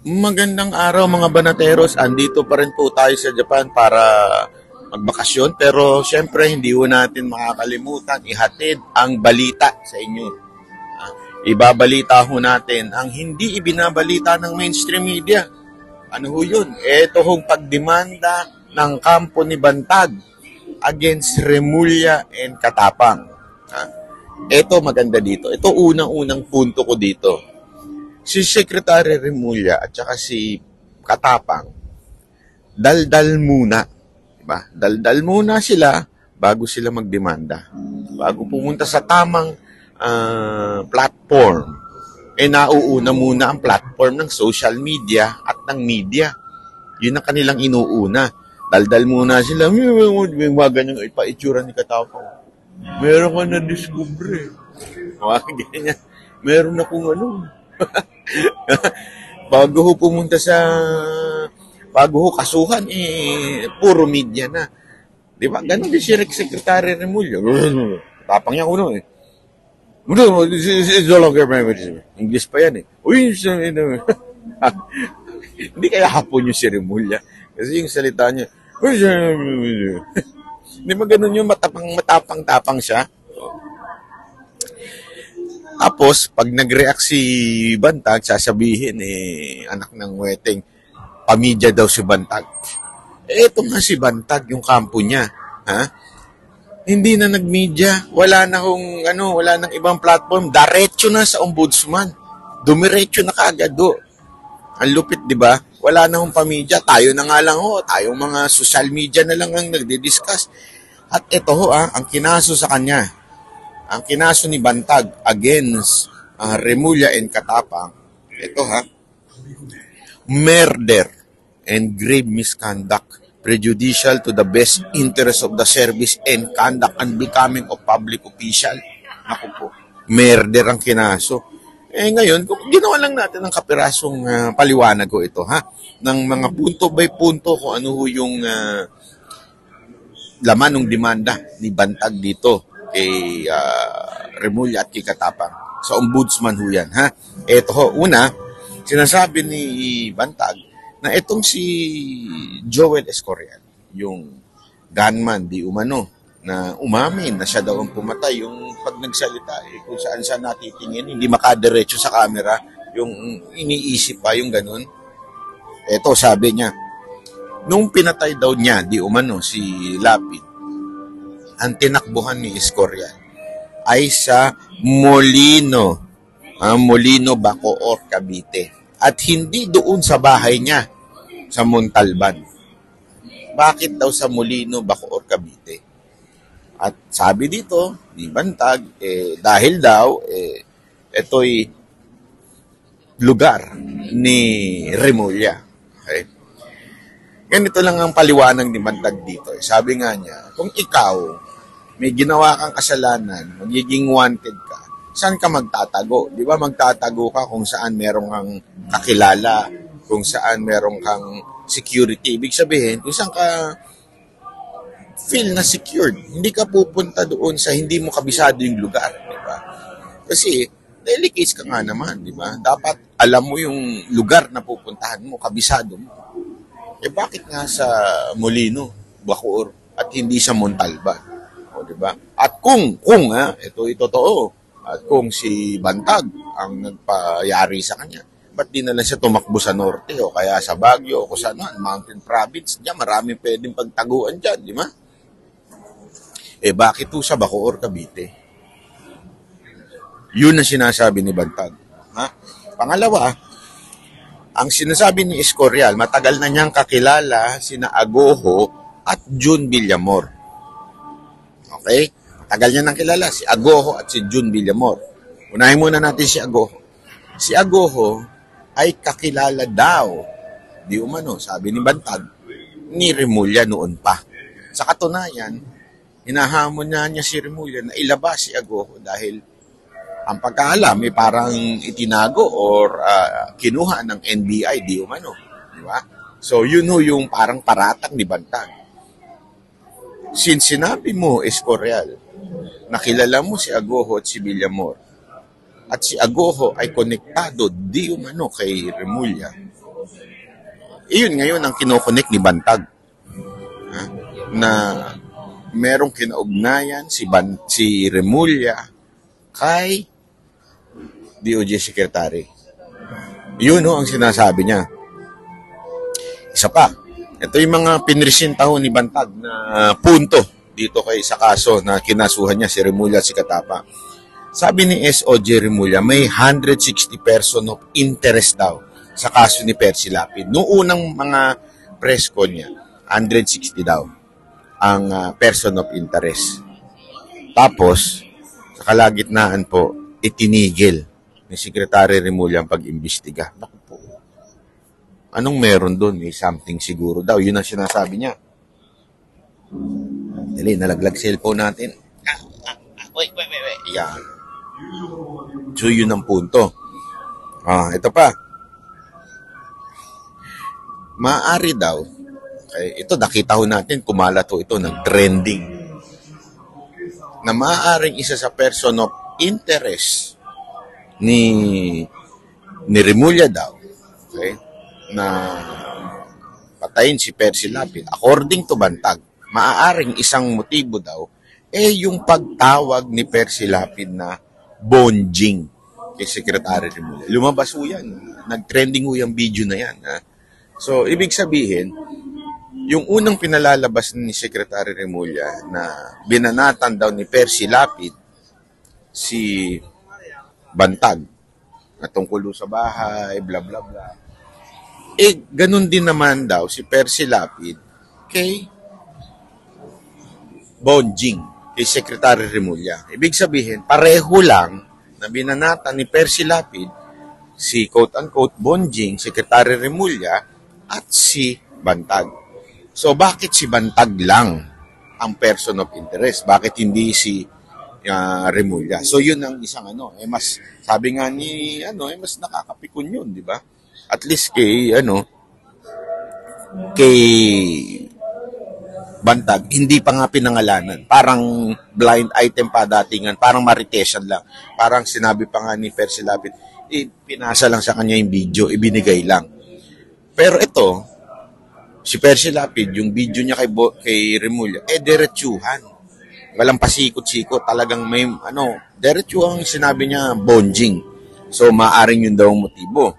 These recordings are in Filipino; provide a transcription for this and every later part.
Magandang araw mga banateros. Andito pa rin po tayo sa Japan para magbakasyon. Pero syempre hindi po natin makakalimutan ihatid ang balita sa inyo. Ibabalita ho natin ang hindi ibinabalita ng mainstream media. Ano ho yun? Ito hong pagdemanda ng kampo ni Bantag against Remulla and Katapang. Ito maganda dito. Ito unang-unang punto ko dito. Si Secretary Remulla at saka si Katapang, daldal muna. Diba? Daldal muna sila bago sila magdemanda. Bago pumunta sa tamang platform. Nauuna muna ang platform ng social media at ng media. Yun ang kanilang inuuna. Daldal muna sila. May mga ganyang ipaitsura ni Katapang. Meron ka na-discover eh. Ganyan. Meron akong bago ho pumunta bago ho kasuhan, puro media na. Di ba? Ganon din si Secretary Remulla. Tapang niya uno eh. It's no longer my English pa yan eh. Uy, hindi kaya hapon yung si Remulla. Kasi yung salita niya, di ba ganon yung matapang-tapang siya? Tapos, pag nag-react si Bantag, sasabihin, anak ng weteng, pamidya daw si Bantag. Eto nga si Bantag, yung kampo niya. Ha? Hindi na nag-media. Wala nang ibang platform. Diretso na sa ombudsman. Dumiretso na kaagad do. Ang lupit, di ba? Wala na hong pamidya. Tayo na nga lang tayong mga social media na lang ang nagdi-discuss. At ito ang kinaso sa kanya. Ang kinaso ni Bantag against Remulla and Katapang, ito murder and grave misconduct, prejudicial to the best interest of the service and conduct and becoming of public official. Naku po, murder ang kinaso. Ngayon, ginawa lang natin ng kapirasong paliwanag ko ito, ng mga punto by punto kung ano yung laman ng demanda ni Bantag dito kay Remulla at kay Katapang. Sa ombudsman ho yan, Ito una, sinasabi ni Bantag na itong si Joel Escorial, yung gunman, di umano, na umamin na siya daw ang pumatay. Yung pag nagsalita, kung saan siya natitingin, hindi makadiretso sa camera, yung iniisip pa, yung ganun. Ito, sabi niya, nung pinatay daw niya, di umano, si Lapid, ang tinakbuhan ni Escorial ay sa Molino, Bacoor, Cavite. At hindi doon sa bahay niya, sa Montalban. Bakit daw sa Molino, Bacoor, Cavite? At sabi dito, ni Bantag, dahil daw, ito'y lugar ni Remulla. Okay? Ganito lang ang paliwanag ni Bantag dito. Sabi nga niya, kung ikaw may ginawa kang kasalanan, magiging wanted ka, saan ka magtatago? Di ba magtatago ka kung saan merong kang kakilala, kung saan merong kang security. Ibig sabihin, kung saan ka feel na secured, hindi ka pupunta doon sa hindi mo kabisado yung lugar. Di ba? Kasi, delicate ka nga naman, di ba? Dapat alam mo yung lugar na pupuntahan mo, kabisado mo. Bakit nga sa Molino, Bacoor, at hindi sa Montalban? Diba? At kung ito totoo, at kung si Bantag ang nagpayari sa kanya, ba't di na lang siya tumakbo sa norte o kaya sa Baguio o kung saan mountain province, diyan maraming pwedeng pagtaguan dyan, di ba? Bakit po sa Bacoor, Cavite? Yun ang sinasabi ni Bantag. Pangalawa, ang sinasabi ni Escorial, matagal na niyang kakilala sina Agoho at June Villamor. Okay? Tagal niya nang kilala si Agoho at si June Villamor. Unahin muna natin si Agoho. Si Agoho ay kakilala daw, di umano, sabi ni Bantag, ni Remulla noon pa. Sa katunayan, hinahamon niya si Remulla na ilabas si Agoho dahil ang pagkaalam ay parang itinago or kinuha ng NBI, di umano. Di ba? So, yun yung parang paratang ni Bantag. Since sinabi mo, Escorial, nakilala mo si Agoho at si Villamor, at si Agoho ay konektado di umano kay Remulla, Iyon ngayon ang kinokonek ni Bantag. Ha? Na merong kinaugnayan si Remulla kay DOJ Secretary. Yun ang sinasabi niya. Isa pa, ito yung mga pinresenta ni Bantag na punto dito sa kaso na kinasuhan niya si Remulla at si Katapa. Sabi ni SOJ Remulla, may 160 person of interest daw sa kaso ni Percy Lapid. Noong unang mga press con niya, 160 daw ang person of interest. Tapos, sa kalagitnaan po, itinigil ni Secretary Remulla ang pag-imbestiga. Naku po. Anong meron doon? May something siguro daw. Yun ang sinasabi niya. Dali, nalaglag cellphone natin. Wait. Yan. So, yun ang punto. Ito pa. Maaari daw, ito nakita ho natin, kumalat ho ito, nag-trending. Na maaaring isa sa person of interest ni Remulla daw, okay, na patayin si Percy Lapid. According to Bantag, maaaring isang motibo daw, yung pagtawag ni Percy Lapid na bonjing kay Secretary Remulla. Lumabas ho yan. Nag-trending ho yung video na yan. Ha? So, ibig sabihin, yung unang pinalalabas ni Secretary Remulla na binanatan daw ni Percy Lapid si Bantag na tungkol sa bahay, bla bla bla. Ganun din naman daw si Percy Lapid kay bonjing, kay Secretary Remulla. Ibig sabihin, pareho lang na binanatan ni Percy Lapid si quote-unquote bonjing, Secretary Remulla at si Bantag. So, bakit si Bantag lang ang person of interest? Bakit hindi si Remulla? So, yun ang isang mas, sabi nga ni, mas nakakapikon yun, di ba? At least kay Bantag, hindi pa nga pinangalanan. Parang blind item pa datingan, parang maritesan lang. Parang sinabi pa nga ni Percy Lapid, pinasa lang sa kanya yung video, ibinigay lang. Pero ito, si Percy Lapid, yung video niya kay Remulla, diretsuhan. Walang pasikot-sikot. Talagang may, diretsuhan sinabi niya, bonjing. So, maaring yun daw ang motibo.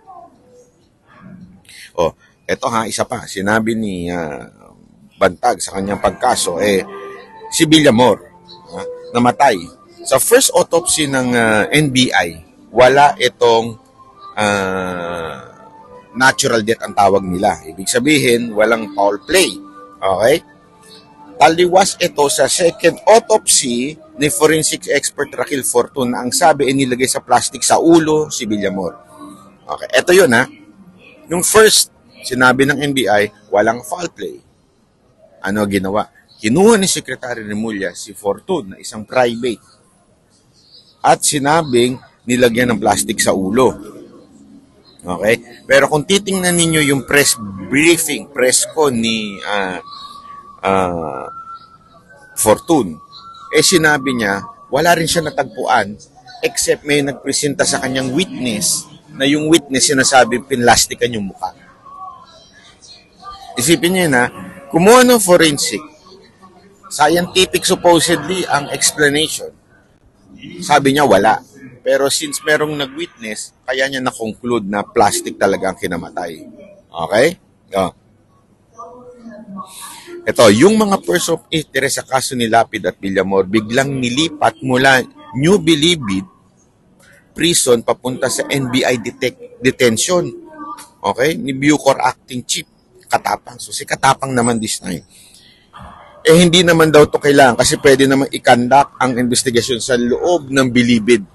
Eto isa pa. Sinabi ni Bantag sa kanyang pagkaso, si Villamor, namatay. Sa first autopsy ng NBI, wala itong natural death ang tawag nila. Ibig sabihin, walang foul play. Okay? Taliwas ito sa second autopsy ni forensic expert Raquel Fortun na ang sabi nilagay sa plastic sa ulo si Villamor. Okay, ito yun Yung first, sinabi ng NBI, walang foul play. Ano ginawa? Kinuha ni Secretary Remulla si Fortun na isang private at sinabing nilagyan ng plastic sa ulo. Okay? Pero kung titingnan ninyo yung press briefing, press con ni Fortun, sinabi niya, wala rin siya natagpuan except may nagpresenta sa kanyang witness na yung witness sinasabi pinlastikan yung mukha. Isipin niyo na, kumuha ng forensic, scientific supposedly ang explanation. Sabi niya wala. Pero since merong nag-witness, kaya niya na-conclude na plastic talaga ang kinamatay. Okay? Ito, yung mga person of interest sa kaso ni Lapid at Villamor, biglang nilipat mula New Bilibid prison papunta sa NBI detention. Okay? Ni Bucor Acting Chief, Katapang. So, si Katapang naman this time. Hindi naman daw to kailangan kasi pwede naman i-conduct ang investigasyon sa loob ng Bilibid.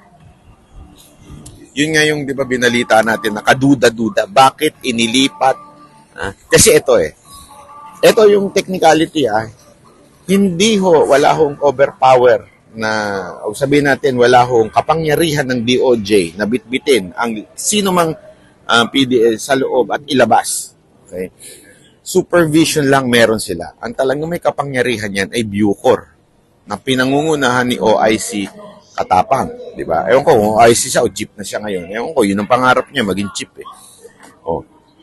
Yun nga yung, di ba, binalita natin, nakaduda-duda. Bakit inilipat? Kasi ito ito yung technicality, hindi wala hong overpower na, o sabihin natin, wala hong kapangyarihan ng DOJ na bitbitin ang sino mang PDL sa loob at ilabas. Okay? Supervision lang meron sila. Ang talagang may kapangyarihan yan ay Bucor na pinangungunahan ni OIC Katapang, di ba? Ewan ko, kung IC siya o chief na siya ngayon. Ewan ko, yun ang pangarap niya, maging chief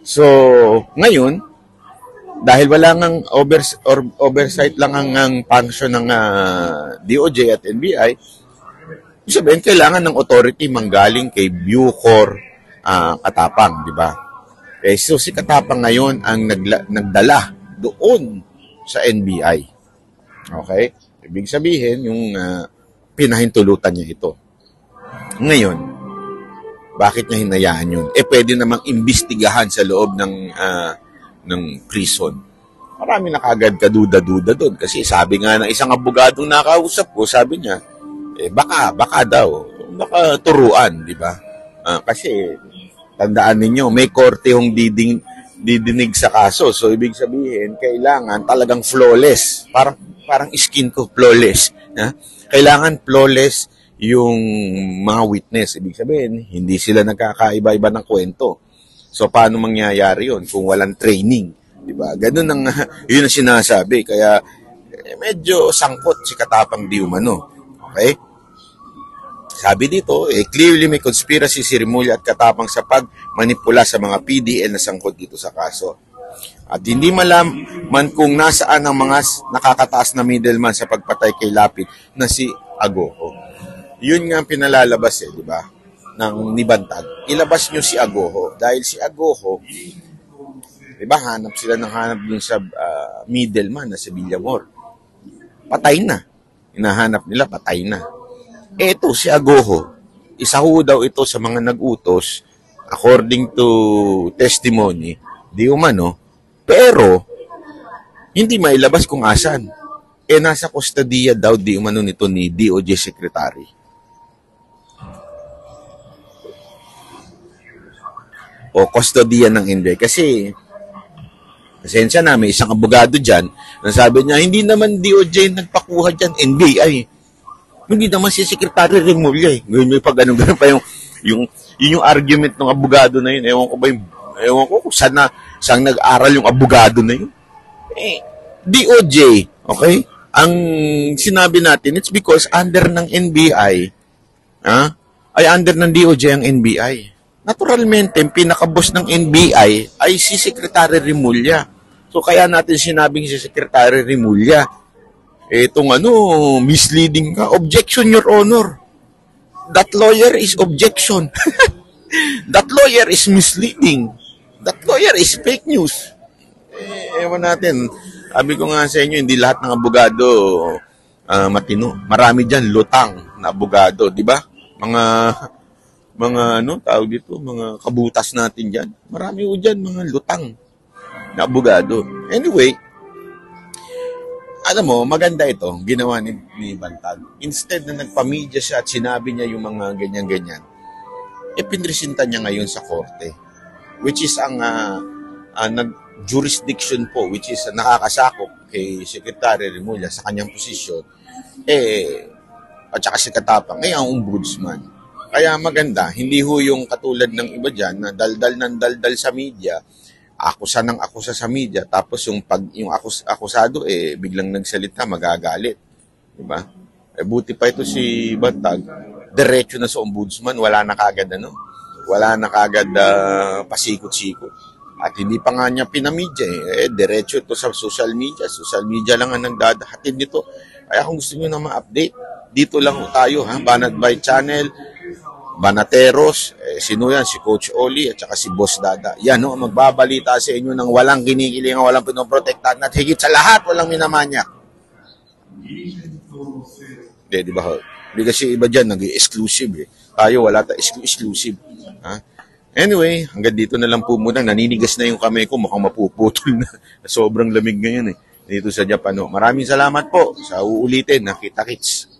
So, ngayon, dahil wala ngang oversight lang ang function ng DOJ at NBI, ibig sabihin, kailangan ng authority manggaling kay Bucor Katapang, di ba? So si Katapang ngayon ang nagdala doon sa NBI. Okay? Ibig sabihin, yung pinahintulutan niya ito. Ngayon, bakit niya hinayaan yun? Pwede namang imbestigahan sa loob ng prison. Marami na kagad kaduda-duda doon. Kasi sabi nga ng isang abogadong nakausap ko, sabi niya, baka daw, baka turuan, di ba? Kasi, tandaan ninyo, may korte yung didinig sa kaso. So, ibig sabihin, kailangan talagang flawless. Parang skin ko, flawless. Kailangan flawless yung mga witness. Ibig sabihin, hindi sila nagkakaiba-iba ng kwento. So, paano mangyayari yun kung walang training? Diba? Ganun yun ang sinasabi. Kaya, medyo sangkot si Katapang di umano. Okay? Sabi dito, clearly may conspiracy si Remulla at Katapang sa pagmanipula sa mga PDL na sangkot dito sa kaso. At hindi malaman kung nasaan ang mga nakakataas na middleman sa pagpatay kay Lapid na si Agoho. Yun nga ang pinalalabas di ba? Ng Nibantag. Ilabas nyo si Agoho. Dahil si Agoho, di ba, hanap dun sa middleman na si Villamor. Patay na. Hinahanap nila, patay na. Ito, si Agoho, isa ho daw ito sa mga nag-utos, according to testimony, di umano, pero, hindi mailabas kung asan. Nasa kustodiya daw di umano nito ni DOJ Secretary. O kustodiya ng NBI. Kasi, pasensya na, may isang abogado dyan na sabi niya, hindi naman DOJ nagpakuha dyan, NBI. Hindi naman si Secretary Remulla Ngayon may pag ganun pa yung argument ng abogado na yun. Ewan ko kung saan nag-aral yung abogado na yun. DOJ, okay? Ang sinabi natin, it's because under ng NBI, ay under ng DOJ ang NBI. Naturalmente, ang pinaka-boss ng NBI ay si Secretary Remulla. So, kaya natin sinabing si Secretary Remulla, itong misleading ka. Objection, Your Honor. That lawyer is objection. That lawyer is misleading. That lawyer is fake news. Ewan natin. Sabi ko nga sa inyo, hindi lahat ng abogado matino. Marami dyan, lutang na abogado. Di ba? Mga tawag dito, mga kabutas natin dyan. Marami ho dyan, mga lutang na abogado. Anyway, alam mo, maganda ito, ginawa ni Bantag. Instead na nagpamedya siya at sinabi niya yung mga ganyan-ganyan, pinresinta niya ngayon sa korte. Which is ang jurisdiction po, which is nakakasakop kay Secretary Remulla sa kanyang posisyon, at saka si Katapang, ang ombudsman. Kaya maganda, hindi ho yung katulad ng iba dyan na daldal ng daldal sa media, akusa ng akusa sa media, tapos yung akusado biglang nagsalita, magagalit. Diba? Buti pa ito si Bantag, diretso na sa ombudsman, wala na kagad pasikot-sikot. At hindi pa nga niya pinamedya diretso ito sa social media. Social media lang ang nagdadahatid nito. Kaya kung gusto niyo na ma-update, dito lang tayo, Banat by Channel, Banateros, sino yan? Si Coach Oli at saka si Boss Dada. Yan, magbabalita sa inyo ng walang kinikilingan, walang pinoprotektahan at higit sa lahat, walang minamanyak. Di ba? Hindi kasi iba dyan, nag-exclusive Tayo, wala exclusive. Anyway, hanggang dito na lang po muna. Naninigas na yung kamay ko, mukhang mapuputol na. Sobrang lamig ngayon dito sa Japan. Maraming salamat po sa uulitin. Kita-kits.